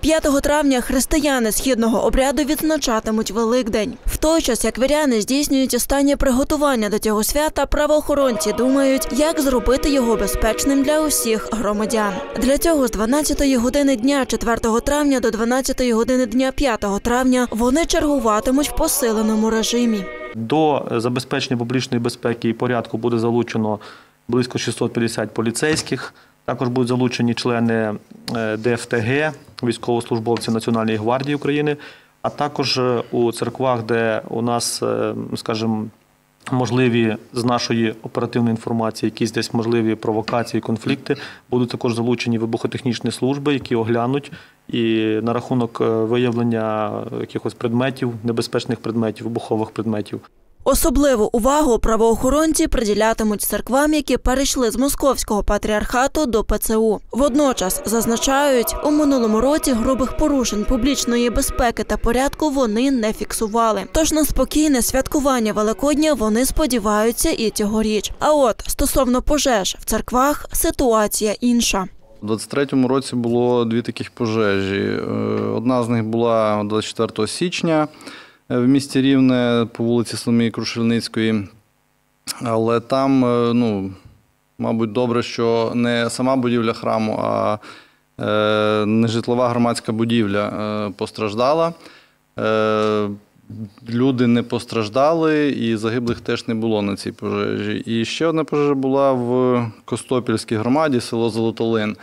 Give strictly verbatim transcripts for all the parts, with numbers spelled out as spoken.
п'ятого травня християни східного обряду відзначатимуть Великдень. В той час, як віряни здійснюють останнє приготування до цього свята, правоохоронці думають, як зробити його безпечним для усіх громадян. Для цього з дванадцятої години дня четвертого травня до дванадцятої години дня п'ятого травня вони чергуватимуть в посиленому режимі. До забезпечення публічної безпеки і порядку буде залучено близько шістсот п'ятдесят поліцейських. Також будуть залучені члени Д Ф Т Г, військовослужбовці Національної гвардії України, а також у церквах, де у нас, скажімо, можливі з нашої оперативної інформації, якісь десь можливі провокації, конфлікти, будуть також залучені вибухотехнічні служби, які оглянуть і на рахунок виявлення якихось предметів, небезпечних предметів, вибухових предметів. Особливу увагу правоохоронці приділятимуть церквам, які перейшли з Московського патріархату до Пе Це У. Водночас, зазначають, у минулому році грубих порушень публічної безпеки та порядку вони не фіксували. Тож на спокійне святкування Великодня вони сподіваються і цьогоріч. А от стосовно пожеж в церквах ситуація інша. У двадцять третьому році було дві таких пожежі. Одна з них була двадцять четвертого січня. В місті Рівне по вулиці Соломії Крушельницької, але там, ну, мабуть, добре, що не сама будівля храму, а нежитлова громадська будівля постраждала. Люди не постраждали і загиблих теж не було на цій пожежі. І ще одна пожежа була в Костопільській громаді, село Золотолин.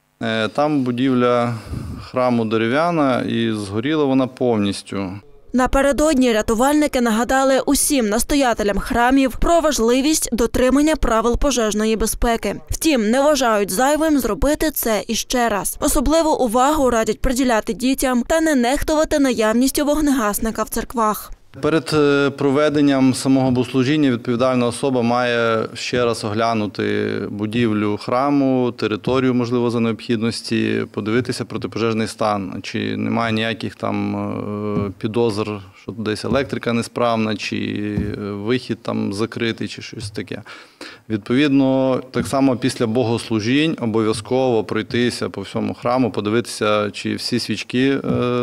Там будівля храму дерев'яна і згоріла вона повністю. Напередодні рятувальники нагадали усім настоятелям храмів про важливість дотримання правил пожежної безпеки. Втім, не вважають зайвим зробити це іще раз. Особливу увагу радять приділяти дітям та не нехтувати наявністю вогнегасника в церквах. Перед проведенням самого богослужіння відповідальна особа має ще раз оглянути будівлю храму, територію, можливо, за необхідності, подивитися протипожежний стан, чи немає ніяких там підозр, що десь електрика несправна, чи вихід там закритий, чи щось таке. Відповідно, так само після богослужінь обов'язково пройтися по всьому храму, подивитися, чи всі свічки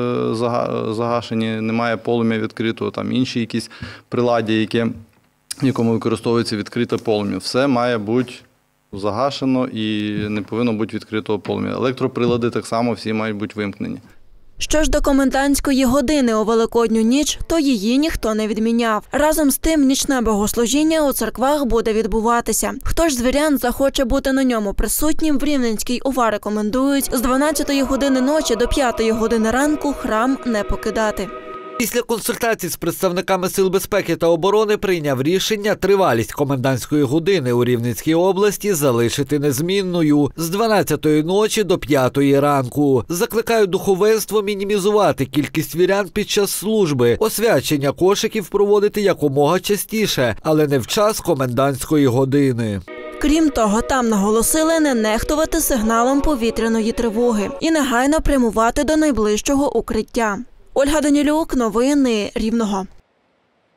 загашені, немає полум'я відкритого, там інші якісь приладдя, які, в якому використовується відкрите полум'я. Все має бути загашено і не повинно бути відкритого полум'я. Електроприлади так само всі мають бути вимкнені. Що ж до комендантської години у Великодню ніч, то її ніхто не відміняв. Разом з тим, нічне богослужіння у церквах буде відбуватися. Хто ж з вірян захоче бути на ньому присутнім, в Рівненській ОВА рекомендують з дванадцятої години ночі до п'ятої години ранку храм не покидати. Після консультацій з представниками Сил безпеки та оборони прийняв рішення тривалість комендантської години у Рівненській області залишити незмінною з дванадцятої ночі до п'ятої ранку. Закликають духовенство мінімізувати кількість вірян під час служби, освячення кошиків проводити якомога частіше, але не в час комендантської години. Крім того, там наголосили не нехтувати сигналом повітряної тривоги і негайно прямувати до найближчого укриття. Ольга Данілюк, новини Рівного.